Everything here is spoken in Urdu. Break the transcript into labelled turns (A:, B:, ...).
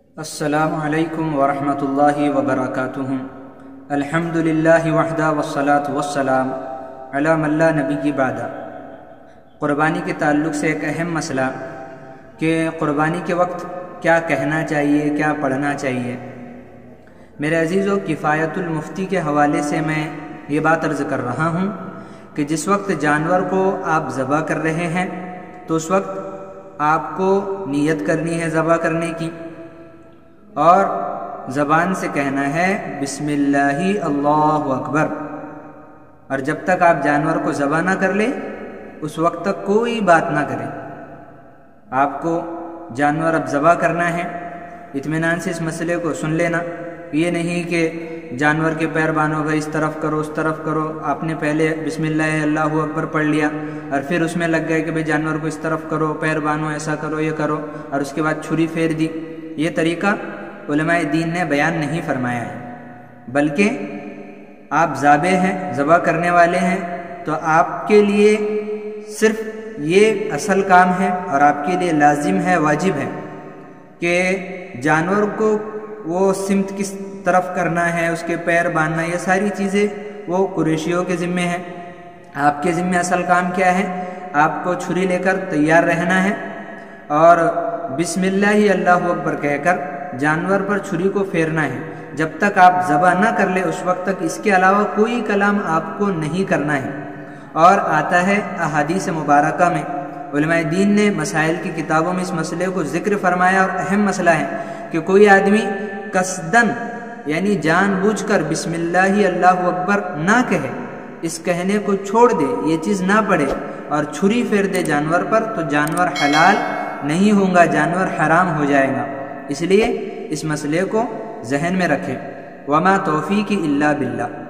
A: السلام علیکم ورحمۃ اللہ وبرکاتہ۔ الحمدللہ وحدہ والصلاة والسلام علی من لا نبی بعدہ۔ قربانی کے تعلق سے ایک اہم مسئلہ کہ قربانی کے وقت کیا کہنا چاہیے، کیا پڑھنا چاہیے۔ میرے عزیزو، کفایت المفتی کے حوالے سے میں یہ بات عرض کر رہا ہوں کہ جس وقت جانور کو آپ ذبح کر رہے ہیں تو اس وقت آپ کو نیت کرنی ہے ذبح کرنے کی، اور زبان سے کہنا ہے بسم اللہ اللہ اکبر، اور جب تک آپ جانور کو ذبح نہ کر لیں اس وقت تک کوئی بات نہ کریں۔ آپ کو جانور اب ذبح کرنا ہے، اطمینان سے اس مسئلے کو سن لینا۔ یہ نہیں کہ جانور کے پیر باندھو، بھائی اس طرف کرو اس طرف کرو، آپ نے پہلے بسم اللہ اللہ اکبر پڑھ لیا اور پھر اس میں لگ گئے کہ بھائی جانور کو اس طرف کرو، پیر باندھو، ایسا کرو، یہ کرو، اور اس کے بعد چھری پھیر دی۔ یہ طریقہ علماء دین نے بیان نہیں فرمایا ہے، بلکہ آپ ذابح ہیں، ذبح کرنے والے ہیں، تو آپ کے لیے صرف یہ اصل کام ہے اور آپ کے لیے لازم ہے، واجب ہے کہ جانور کو وہ سمت کس طرف کرنا ہے، اس کے پیر باندھنا، یہ ساری چیزیں وہ قریشیوں کے ذمے ہیں۔ آپ کے ذمے اصل کام کیا ہے؟ آپ کو چھری لے کر تیار رہنا ہے اور بسم اللہ اللہ اکبر کہہ کر جانور پر چھری کو پھیرنا ہے۔ جب تک آپ ذبح نہ کر لے اس وقت تک اس کے علاوہ کوئی کلام آپ کو نہیں کرنا ہے۔ اور آتا ہے احادیث مبارکہ میں، علماء دین نے مسائل کی کتابوں میں اس مسئلے کو ذکر فرمایا، اور اہم مسئلہ ہے کہ کوئی آدمی قصدن یعنی جان بوجھ کر بسم اللہ اللہ اکبر نہ کہے، اس کہنے کو چھوڑ دے، یہ چیز نہ پڑھے اور چھری پھیر دے جانور پر، تو جانور حلال نہیں ہوگا، جانور حرام ہو جائے گا۔ اس لیے اس مسئلے کو ذہن میں رکھیں۔ وما توفیقی الا باللہ۔